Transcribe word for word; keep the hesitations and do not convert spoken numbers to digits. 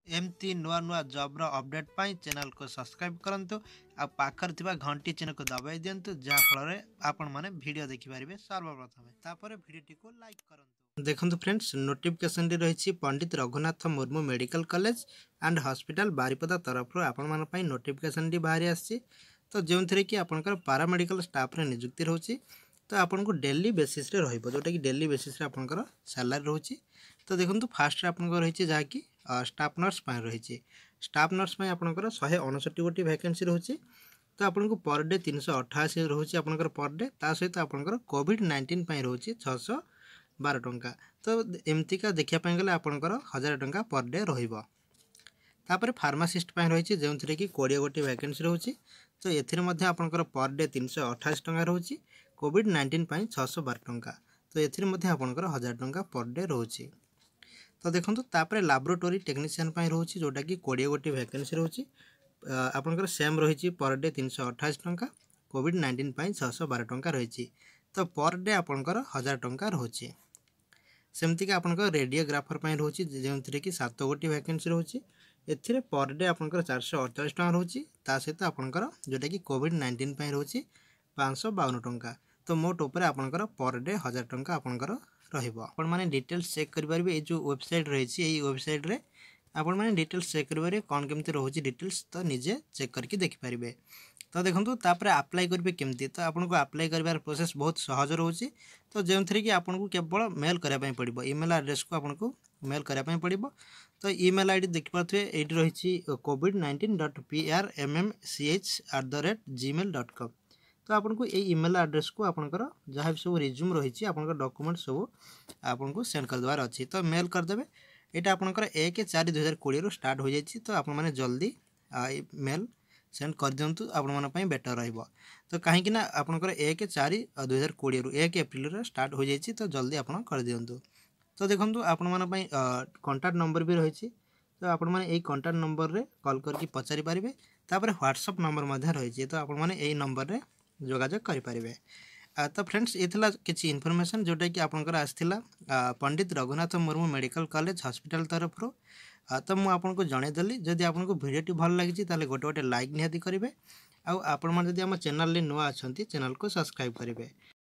एमती नुआ नुआ जॉब रो अपडेट पाई चैनल को सब्सक्राइब करंतु आ पाखर थिबा घंटी चिन्ह को दबाई दियंतु जा फल रे आपण माने वीडियो देखि पारिबे सर्वप्रथम तापर वीडियो को लाइक करंतु। देखंतु फ्रेंड्स नोटिफिकेशन रे रहिछि Pandit Raghunath Murmu medical college and hospital Baripada तरफ रो आपण मान पई नोटिफिकेशन डी बाहरी आछि। तो जेउथरे कि आपनकर पैरामेडिकल स्टाफ रे नियुक्ति रहउछि। तो आपन को डेली बेसिस रे रहइबो जोटा कि डेली बेसिस रे आपनकर सैलरी रहउछि। तो देखंतु फास्ट रे आपन को रहिछि जा कि स्टाफ नर्स पाई रही स्टाफ नर्स पाई आपनकर एक सौ अड़सठ गोटी वैकेंसी रोचे। तो आपन को पर डे तीन सौ अठाशी रोचे आपनकर पर डे ता सहित आपनकर कोविड नाइंटीन पाई रोचे छह सौ बारह टंका। तो एमती का देखिया पाई गले आपनकर हजार टंका पर डे रहिबो। तापर फार्मासिस्ट पाई रही जो कि बीस गोटी वैकेंसी रोचे। तो एथिरे मध्ये आपनकर पर डे तीन सौ अठाशी टंका रोचे कोविड नाइंटीन पाई छह सौ बारह टंका। तो एथिरे मध्ये आपनकर हजार टंका पर डे रोचे। तो देखो तापर लैबोरेटरी टेक्नीशियन रोचे जोटा कि बीस गोटी वैकेंसी रोचे आपनकर सेम रही पर डे तीन सौ अठाशी टंका कोविड नाइंटीन पाई छह सौ बारह टंका रही। तो पर डे आपनकर हजार टंका रोचे। सेमती आपनकर रेडियोग्राफर रोचे जो कि सात गोटी वैकेंसी रोचे एथिरे पर डे आपनकर चार सौ अड़तालीस टंका रोचे ता सहित आपनकर जोटा कि कोविड नाइंटीन पाई रोचे पाँच सौ बावन टंका। तो मोट उपर आपनकर पर डे हजार टंका आपनकर रहिबो। आपण माने डिटेल्स चेक करि परिबे ए जो वेबसाइट रहिछि ए वेबसाइट रे आपण माने डिटेल्स चेक करि परिबे कोन केमति रहउछि डिटेल्स तो निजे चेक करके देखि परिबे। तो देखंतु तापर अप्लाई करबे केमति तो आपन को अप्लाई करबार प्रोसेस बहुत सहज रहउछि। तो जेउथरे कि आपन को केवल मेल करिया पय पड़िबो ईमेल एड्रेस को आपन को मेल करिया पय पड़िबो। तो ईमेल आईडी देखि पाथुए एडी रहिछि covid nineteen dot P R M M C H at the rate Gmail dot com. तो आपन को ये ईमेल एड्रेस को आपनकर जहाँ भी सब रिज्यूम रही आपनकर डॉक्यूमेंट सब आपन को सेंड कर देवार अच्छी। तो मेल करदेवे यहाँ आपनकर एक चार दुई हजार कोड़े रु स्टार्ट हो जाए। तो आपण मैंने जल्दी मेल सेंड कर दिंतु आपण मन बेटर रहिबो। तो कहीं ना आपनकर एक चार दुई हजार कोड़े रु एक एप्रिल स्टार्ट हो जाए। तो जल्दी आप कर दिंतु। तो देखो आपण मन कॉन्टैक्ट नंबर भी रही। तो आपण मैंने यही कॉन्टैक्ट नंबर रे कॉल करके पचारि पारिबे। तापर व्हाट्सएप नंबर मध्य रही। तो आपण मैंने यही नंबर रे जोगाजोग करें। तो फ्रेंड्स ये किसी इनफॉरमेशन जोटा कि आपंकर आसला Pandit Raghunath Murmu medical college hospital तरफ। तो मुझे आपको जनईदेली जदि आपको वीडियो भल लगी गोटे गोटे लाइक निहाती करेंगे। आपण मैंने जब आम चैनल नुआ अच्छा चैनल को सब्सक्राइब करेंगे।